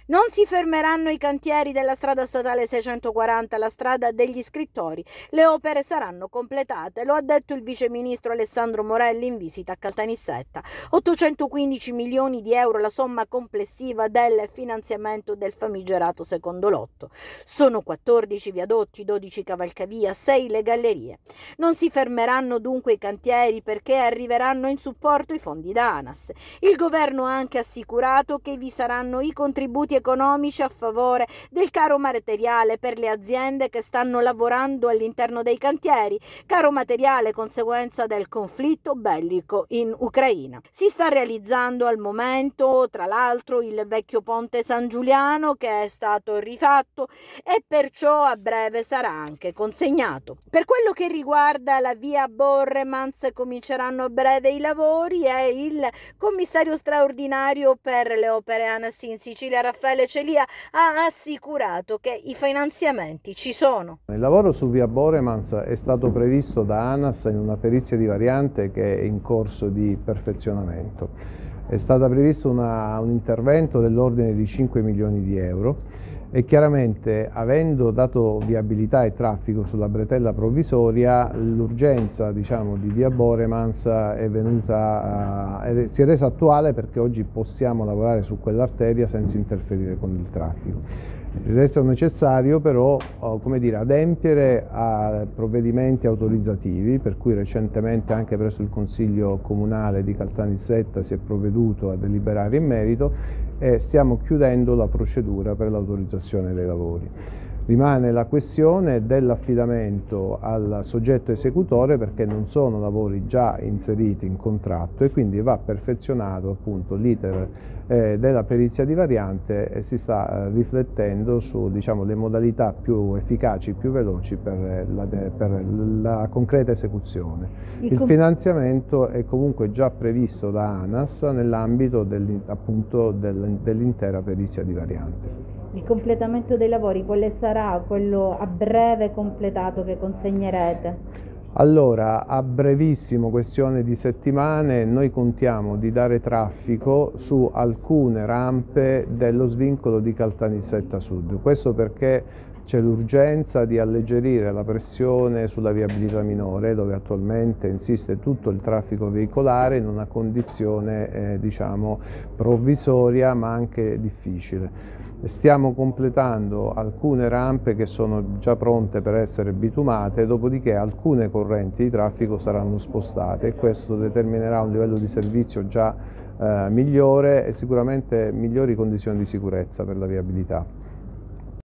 Non si fermeranno i cantieri della strada statale 640, la strada degli scrittori. Le opere saranno completate, lo ha detto il vice ministro Alessandro Morelli in visita a Caltanissetta. 815 milioni di euro la somma complessiva del finanziamento del famigerato secondo lotto. Sono 14 viadotti, 12 cavalcavia, 6 le gallerie. Non si fermeranno dunque i cantieri perché arriveranno in supporto i fondi d'ANAS. Il governo ha anche assicurato che vi saranno i contributi economici a favore del caro materiale per le aziende che stanno lavorando all'interno dei cantieri, caro materiale conseguenza del conflitto bellico in Ucraina. Si sta realizzando al momento, tra l'altro, il vecchio ponte San Giuliano che è stato rifatto e perciò a breve sarà anche consegnato. Per quello che riguarda la via Borremans, cominceranno a breve i lavori e il commissario straordinario per le opere ANAS in Sicilia, Raffaele Celia, ha assicurato che i finanziamenti ci sono. Il lavoro su via Boremans è stato previsto da ANAS in una perizia di variante che è in corso di perfezionamento. È stato previsto un intervento dell'ordine di 5 milioni di euro e chiaramente, avendo dato viabilità e traffico sulla bretella provvisoria, l'urgenza di via Boremans si è resa attuale perché oggi possiamo lavorare su quell'arteria senza interferire con il traffico. Resta necessario però adempiere a provvedimenti autorizzativi, per cui recentemente anche presso il Consiglio Comunale di Caltanissetta si è provveduto a deliberare in merito e stiamo chiudendo la procedura per l'autorizzazione dei lavori. Rimane la questione dell'affidamento al soggetto esecutore perché non sono lavori già inseriti in contratto e quindi va perfezionato appunto l'iter della perizia di variante e si sta riflettendo su le modalità più efficaci, più veloci per la concreta esecuzione. Il finanziamento è comunque già previsto da ANAS nell'ambito dell'intera perizia di variante. Il completamento dei lavori, quale sarà quello a breve completato che consegnerete? Allora, a brevissimo, questione di settimane, noi contiamo di dare traffico su alcune rampe dello svincolo di Caltanissetta Sud. Questo perché c'è l'urgenza di alleggerire la pressione sulla viabilità minore, dove attualmente insiste tutto il traffico veicolare in una condizione provvisoria ma anche difficile. Stiamo completando alcune rampe che sono già pronte per essere bitumate, dopodiché alcune correnti di traffico saranno spostate e questo determinerà un livello di servizio già migliore e sicuramente migliori condizioni di sicurezza per la viabilità.